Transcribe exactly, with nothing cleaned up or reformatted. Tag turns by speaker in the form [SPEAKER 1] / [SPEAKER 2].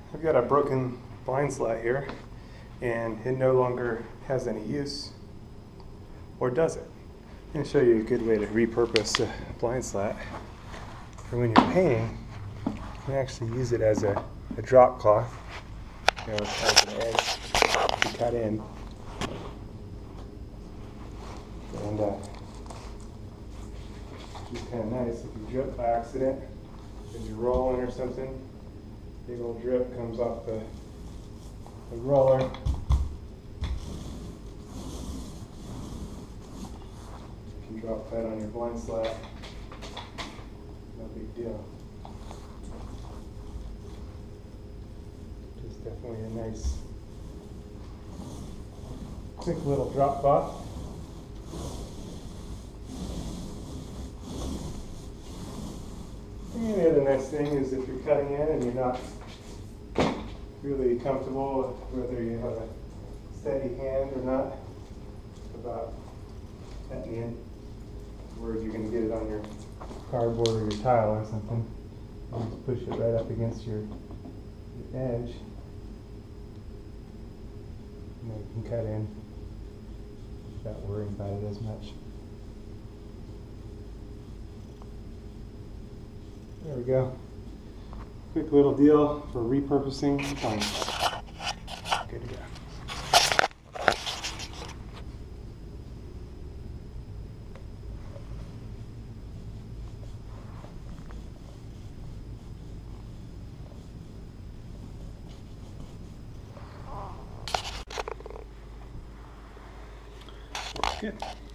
[SPEAKER 1] I've got a broken blind slat here, and it no longer has any use, or does it? I'm going to show you a good way to repurpose a blind slat. For when you're painting, you can actually use it as a, a drop cloth. You know, it has an edge to cut in. And uh, it's kind of nice if you drip by accident, if you're rolling or something, big old drip comes off the, the roller. You can drop that on your blind slat, no big deal. Just definitely a nice, quick little drop cloth. And the other nice thing is if you're cutting in and you're not really comfortable whether you have a steady hand or not about cutting in, where you're going to get it on your cardboard or your tile or something, you just push it right up against your, your edge, and then you can cut in without worrying about it as much. There we go. Quick little deal for repurposing blind slat. Good to go. Good.